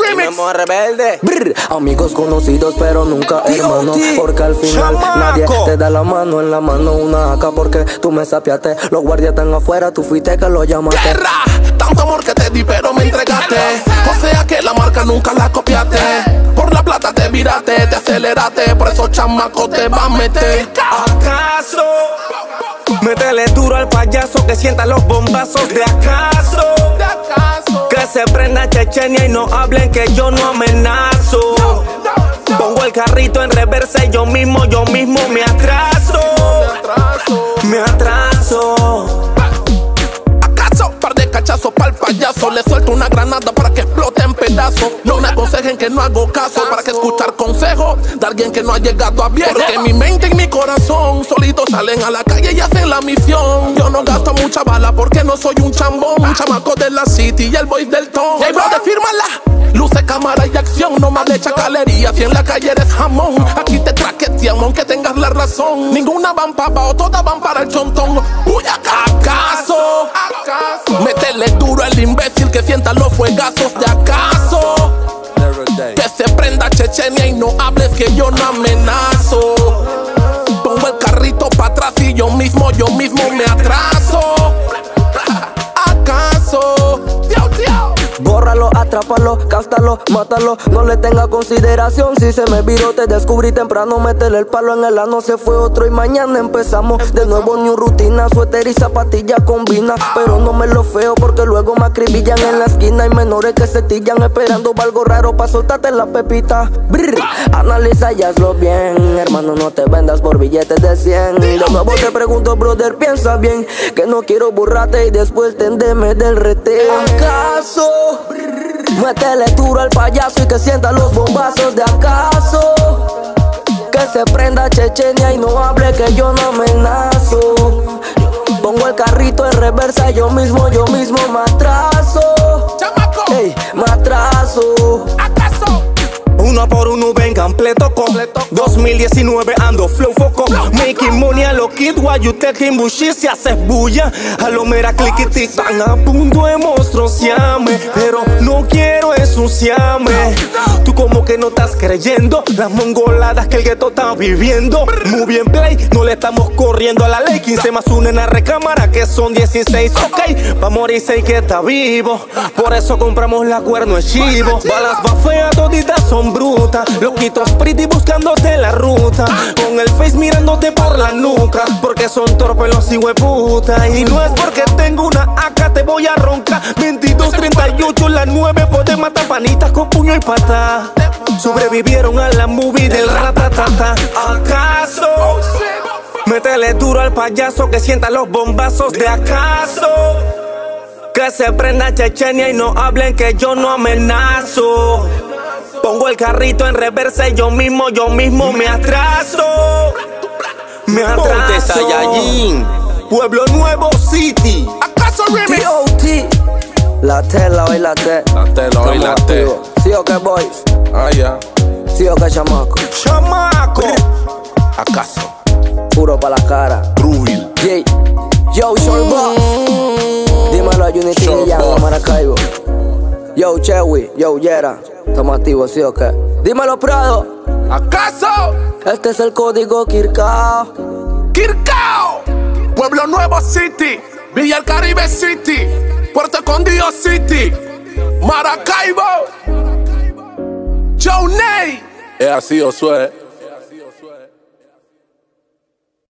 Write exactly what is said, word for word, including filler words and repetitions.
remix. Rebelde. Brr, amigos conocidos pero nunca hermanos, porque al final Chamaco. nadie te da la mano en la mano una acá, porque tú me sapiaste. Los guardias están afuera, tú fuiste que lo llamaste. Guerra, tanto amor que te di pero me entregaste. O sea que la marca nunca la copiaste. Por la plata te viraste, te aceleraste. Por eso chamaco te va a meter. ¿Acaso? Métele duro al payaso que sienta los bombazos. ¿De acaso? ¿De acaso? Que se prenda Chechenia y no hablen que yo no amenazo. Pongo el carrito en reversa y yo mismo, yo mismo me atraso. Me atraso. ¿Acaso? Par de cachazos pa'l payaso. Le suelto una granada para que explote en pedazos. No me aconsejen que no hago caso. Para que escuchar consejos de alguien que no ha llegado a viejo. Porque mi mente y mi corazón solitos salen a la calle y hacen la misión. Yo no gasto mucha bala porque no soy un chambón. Un chamaco de la city y el boy del ton. Hey, brother, fírmala. Luce, cámara y acción, no más de chacalería. Si en la calle eres jamón, aquí te traqueteamos aunque tengas la razón. Ninguna van pa' abajo, todas van para el chontón. Uy, ¿acaso? ¿Acaso? Métele duro al imbécil que sienta los fuegazos. ¿De acaso? Que se prenda Chechenia y no hables que yo no amenazo. Pongo el carrito pa' atrás y yo mismo, yo mismo me atraso. ¿Acaso? Bórralo, atrápalo, cástalo, mátalo. No le tenga consideración. Si se me viró, te descubrí temprano. Métele el palo en el ano, se fue otro y mañana empezamos de nuevo. New rutina, suéter y zapatilla combina. Pero no me lo feo porque luego me acribillan en la esquina. Hay menores que se tillan esperando algo raro pa' soltarte la pepita. Brr, analiza y hazlo bien, hermano, no te vendas por billetes de cien. De nuevo te pregunto, brother, piensa bien, que no quiero burrarte y después tendeme del reteo. ¿Acaso? Métele duro al payaso y que sienta los bombazos. ¿De acaso? Que se prenda Chechenia y no hable que yo no amenazo. Pongo el carrito en reversa, yo mismo, yo mismo me atraso. Ey, me atraso. ¿Acaso? Uno por uno vengan pleto con dos mil diecinueve ando flow foco. Making money a lo kid while you taking bullshit. Si haces bulla a lo mera cliquiti. Están a punto de monstruosiarme, pero no quiero ensuciarme. Tú como que no estás creyendo las mongoladas que el gueto está viviendo. Muy bien play, no le estamos corriendo a la ley. Quince más uno en la recámara que son dieciséis. Ok, pa' morir seis que está vivo. Por eso compramos la cuerno de chivo. Balas va fea, toditas son brutas. Loquitos pretty buscándote la ruta. Con el face mirándote por la nuca. Porque son torpes los hijueputa. Y no es porque tengo una A K te voy a roncar. Veintidós, treinta y ocho, la nueve puede matar panitas con puño y pata. Sobrevivieron a la movie del ratatata. ¿Acaso? Métele duro al payaso que sienta los bombazos. ¿De acaso? Que se prenda Chechenia y no hablen que yo no amenazo. Pongo el carrito en reversa y yo mismo, yo mismo me atraso. Me atraso. Pueblo Nuevo City. ¿Acaso remix? T O T. La T, la O y la T. La T, la O y la T. Sí o que boys. Ah, ya. Sí o que chamaco. Chamaco. ¿Acaso? Puro pa' la cara. Truville. Yeah. Yo, Short Boss. Dímelo a Unity Short y a Boss. Maracaibo. Yo, Chewy. Yo, Yera. Estamos activos, ¿sí o qué? Dímelo, Prado. ¿Acaso? Este es el código Kirkao. Kirkao. Pueblo Nuevo City. Villa el Caribe City. Puerto Escondido City. Maracaibo. Joe Ney. Es así, Josué.